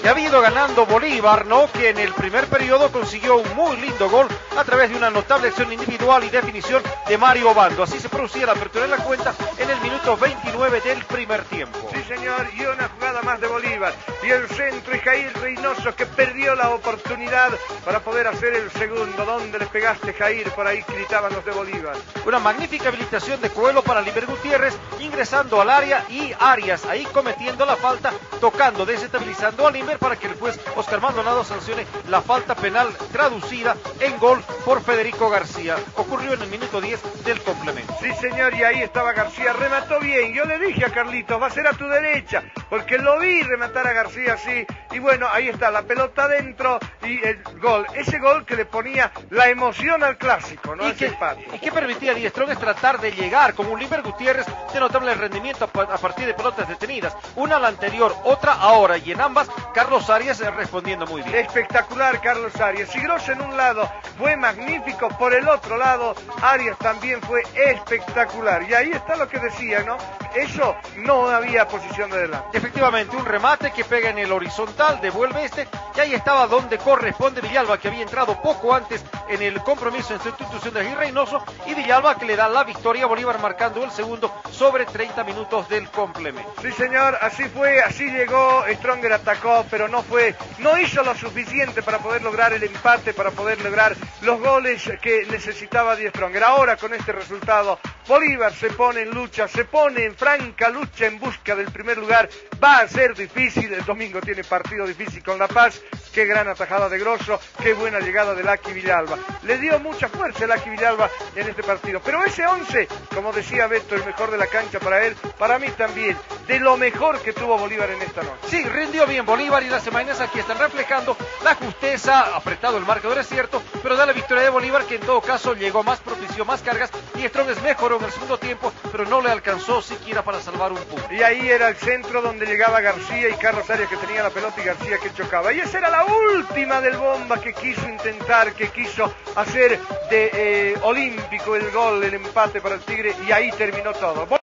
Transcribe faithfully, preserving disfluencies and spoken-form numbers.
que había ido ganando Bolívar, ¿no? Que en el primer periodo consiguió un muy lindo gol a través de una notable acción individual y definición de Mario Obando. Así se producía la apertura de la cuenta en el minuto veintinueve del primer tiempo. Sí, señor, y una jugada más de Bolívar. Y el centro, y Jair Reynoso, que perdió la oportunidad para poder hacer el segundo. ¿Dónde le pegaste, Jair? Por ahí gritaban los de Bolívar. Una magnífica habilitación de Coelho para Limber Gutiérrez, ingresando al área, y Arias ahí cometiendo la falta, tocando, desestabilizando a Limber para que el juez Oscar Maldonado sancione la falta penal traducida en gol por Federico García. Ocurrió en el minuto diez del complemento. Sí, señor, y ahí estaba García, remató bien. Yo le dije a Carlitos, va a ser a tu derecha, porque lo vi rematar a García así, y bueno, ahí está, la pelota adentro y el gol. Ese gol que le ponía la emoción al clásico, ¿no? Y, Ese que, empate. y que permitía a Die Strong es tratar de llegar como un Limber Gutiérrez de notable rendimiento a partir de pelotas detenidas. Una a la anterior, otra ahora, y en ambas Carlos Arias respondiendo muy bien. Espectacular Carlos Arias. Y Grosso en un lado fue magnífico, por el otro lado Arias también fue espectacular. Y ahí está lo que decía, ¿no? Eso no había posición de delante. Efectivamente, un remate que pega en el horizontal, devuelve este, y ahí estaba donde corresponde Villalba, que había entrado poco antes en el compromiso en sustitución de Jair Reynoso, y Villalba que le da la victoria a Bolívar, marcando el segundo sobre treinta minutos del complemento. Sí, señor, así fue, así llegó. Stronger atacó, pero no fue, no hizo lo suficiente para poder lograr el empate, para poder lograr los goles que necesitaba Die Stronger. Ahora, con este resultado, Bolívar se pone en lucha, se pone en franca lucha en busca del primer lugar. Va a ser difícil, el domingo tiene partido difícil con La Paz. Qué gran atajada de Grosso, qué buena llegada de Lucky Villalba. Le dio mucha fuerza a Lucky Villalba en este partido. Pero ese once, como decía Beto, el mejor de la cancha para él, para mí también, de lo mejor que tuvo Bolívar en esta noche. Sí, rindió bien Bolívar, y las imágenes aquí están reflejando la justeza, apretado el marcador es cierto, pero da la victoria de Bolívar, que en todo caso llegó más, propició más cargas, y Strong mejoró en el segundo tiempo, pero no le alcanzó siquiera para salvar un punto. Y ahí era el centro donde llegaba García y Carlos Arias, que tenía la pelota, y García que chocaba. Y esa era la última del Bomba, que quiso intentar, que quiso hacer de eh, olímpico el gol, el empate para el Tigre, y ahí terminó todo.